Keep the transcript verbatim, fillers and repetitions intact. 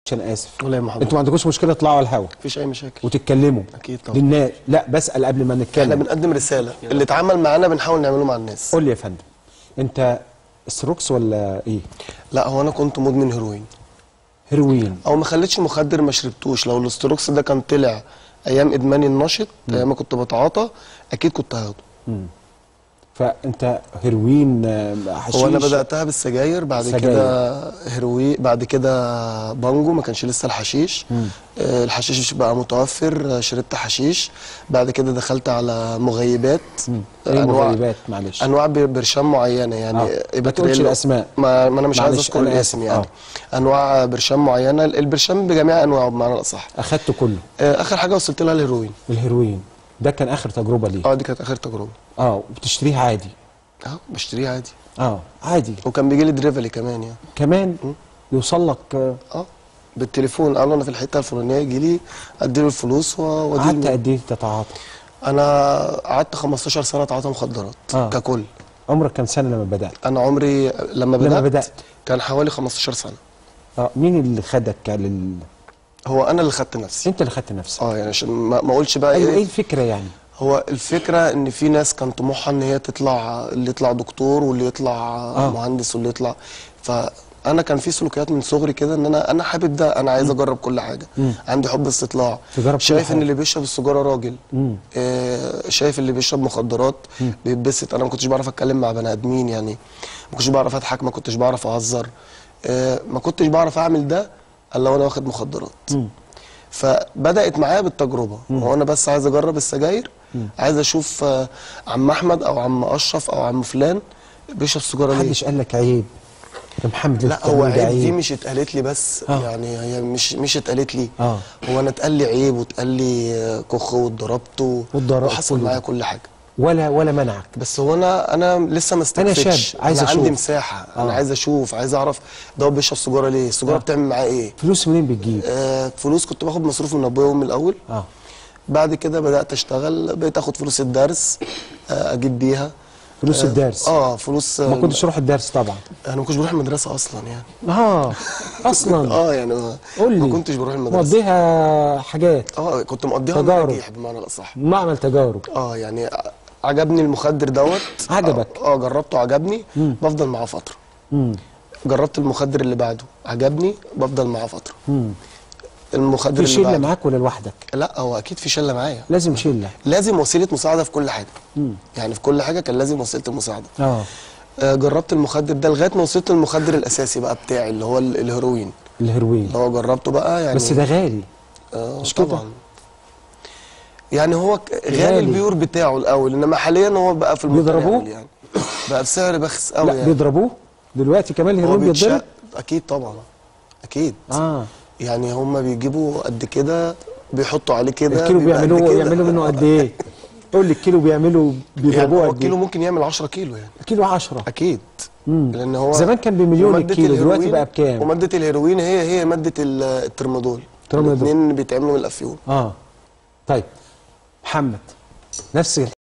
انا اسف. ولا يا محمود، انتوا ما عندكوش مشكله تطلعوا على الهوا مفيش اي مشاكل وتتكلموا؟ اكيد طبعا. للناس لا بسال قبل ما نتكلم. احنا بنقدم رساله، اللي اتعمل معانا بنحاول نعمله مع الناس. قول لي يا فندم، انت ستروكس ولا ايه؟ لا هو انا كنت مدمن هيروين. هيروين او ما خليتش مخدر ما شربتوش. لو الاستروكس ده كان طلع ايام ادماني النشط، ايام ما كنت بتعاطى، اكيد كنت هاخده. امم فانت هيروين حشيش؟ هو انا بداتها بالسجاير، بعد سجاير. كده هيروين، بعد كده بانجو، ما كانش لسه الحشيش. آه الحشيش بقى متوفر، شربت حشيش. بعد كده دخلت على مغيبات. ايه مغيبات؟ معلش. انواع برشام معينه يعني. آه. ما تقولش الاسماء. ما, ما انا مش عايز اذكر الاسم يعني. آه. انواع برشام معينه، البرشام بجميع انواعه بمعنى الاصح. اخدته كله؟ آه اخر حاجه وصلت لها الهيروين. الهيروين ده كان اخر تجربه ليه؟ اه دي كانت اخر تجربه. اه بتشتريها عادي؟ اه بشتريها عادي. اه عادي. وكان بيجي لي دريفلي كمان يعني. كمان م? يوصل لك؟ اه, آه. بالتليفون، قالوا انا في الحته الفلانيه، يجي لي ادي له الفلوس وادي له. قعدت قد ايه تتعاطى؟ انا قعدت خمستاشر سنه اتعاطى مخدرات. آه. ككل. عمرك كام سنه لما بدات؟ انا عمري لما بدات لما بدات كان حوالي خمستاشر سنه. اه مين اللي خدك لل هو انا اللي خدت نفسي. انت اللي خدت نفسك؟ اه يعني عشان ما اقولش بقى. ايوه ايه الفكره يعني؟ هو الفكره ان في ناس كان طموحها ان هي تطلع، اللي يطلع دكتور واللي يطلع آه. مهندس واللي يطلع. فانا كان في سلوكيات من صغري كده ان انا انا حابب ده، انا عايز اجرب كل حاجه. مم. عندي حب استطلاع. شايف ان اللي بيشرب السيجاره راجل. آه شايف اللي بيشرب مخدرات بيتبسط. انا ما كنتش بعرف اتكلم مع بني ادمين يعني، ما كنتش بعرف اضحك، ما كنتش بعرف اهزر. آه ما كنتش بعرف اعمل ده الا وانا واخد مخدرات. مم. فبدات معايا بالتجربه، وانا بس عايز اجرب السجاير. مم. عايز اشوف آه عم احمد او عم اشرف او عم فلان بيشرب سيجاره ليه. محدش قال لك عيب يا محمد؟ لا هو عيب, عيب دي مش اتقالت لي بس. آه. يعني هي مش مش اتقالت لي. آه. هو انا اتقال لي عيب واتقال لي كخ واتضربت وحصل معايا كل حاجه. ولا ولا منعك؟ بس هو انا انا لسه ما استكفيتش. انا شاب عايز أنا اشوف. عندي مساحه. آه. انا عايز اشوف، عايز اعرف ده هو بيشرب سيجاره ليه؟ السيجاره آه. بتعمل معاه ايه؟ فلوس منين بتجيب؟ آه فلوس كنت باخد مصروف من ابويا وامي الاول. اه بعد كده بدات اشتغل، بقيت اخد فلوس الدرس آه اجيب بيها فلوس آه الدرس. اه فلوس. ما كنتش تروح الدرس طبعا؟ انا ما كنتش بروح المدرسه اصلا يعني. اه اصلا اه يعني قول لي. ما كنتش بروح المدرسه. مقضيها حاجات؟ اه كنت مقضيها مراجيح بمعنى الاصح. معمل تجارب. اه يعني عجبني المخدر دوت. عجبك؟ اه, آه جربته عجبني. مم. بفضل معاه فتره. مم. جربت المخدر اللي بعده عجبني، بفضل معاه فتره. مم. المخدر في شله معاك ولا لوحدك؟ لا هو اكيد في شله معايا. لازم شله، لازم وسيله مساعده في كل حاجه. مم. يعني في كل حاجه كان لازم وسيله المساعده. اه, آه جربت المخدر ده لغايه ما وصلت للمخدر الاساسي بقى بتاعي اللي هو الهيروين. الهيروين اللي هو جربته بقى يعني. بس ده غالي. آه مش طبعا. يعني هو غالي البيور بتاعه الاول، انما حاليا هو بقى في بيضربوه يعني بقى بسعر بخس قوي. لا يعني بيضربوه دلوقتي كمان الهيروين بيتضرب؟ اكيد طبعا اكيد. اه يعني هم بيجيبوا قد كده بيحطوا عليه كده. الكيلو بيعملوه يعملوا منه قد ايه؟ قول لي الكيلو بيعملوا بيضربوه يعني قد ايه؟ الكيلو ممكن يعمل عشرة كيلو يعني. كيلو عشرة اكيد. مم. لان هو زمان كان بمليون الكيلو، دلوقتي بقى بكام؟ وماده الهيروين هي هي ماده الترمادول. الترمادول الاثنين بيتعملوا من الافيون. اه طيب محمد نفس